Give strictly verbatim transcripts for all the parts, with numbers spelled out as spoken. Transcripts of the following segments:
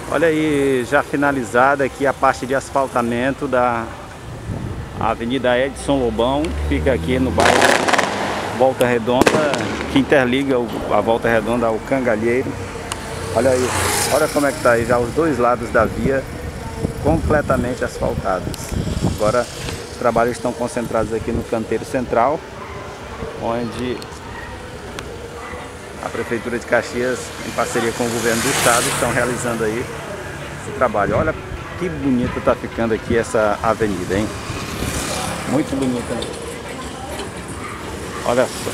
Olha aí, já finalizada aqui a parte de asfaltamento da Avenida Edson Lobão, que fica aqui no bairro Volta Redonda, que interliga a Volta Redonda ao Cangalheiro. Olha aí, olha como é que tá aí já os dois lados da via completamente asfaltados. Agora os trabalhos estão concentrados aqui no canteiro central, onde a Prefeitura de Caxias, em parceria com o Governo do Estado, estão realizando aí esse trabalho. Olha que bonita está ficando aqui essa avenida, hein? Muito bonita. Olha só.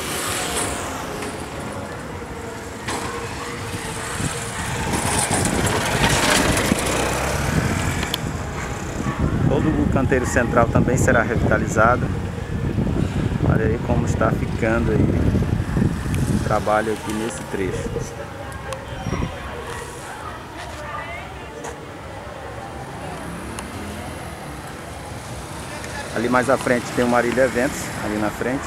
Todo o canteiro central também será revitalizado. Olha aí como está ficando aí o trabalho aqui nesse trecho. Ali mais à frente tem o Marília Eventos, ali na frente.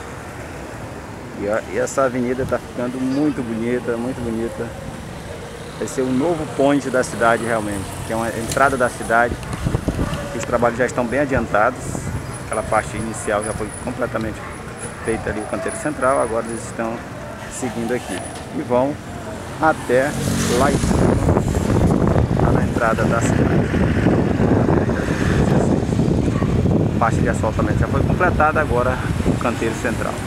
E, ó, e essa avenida está ficando muito bonita, muito bonita. Vai ser o novo ponte da cidade realmente, que é uma entrada da cidade. Os trabalhos já estão bem adiantados. Aquela parte inicial já foi completamente feita ali, o canteiro central. Agora eles estão seguindo aqui e vão até lá em cima, lá na entrada da cidade. A parte de asfaltamento já foi completada, agora o canteiro central.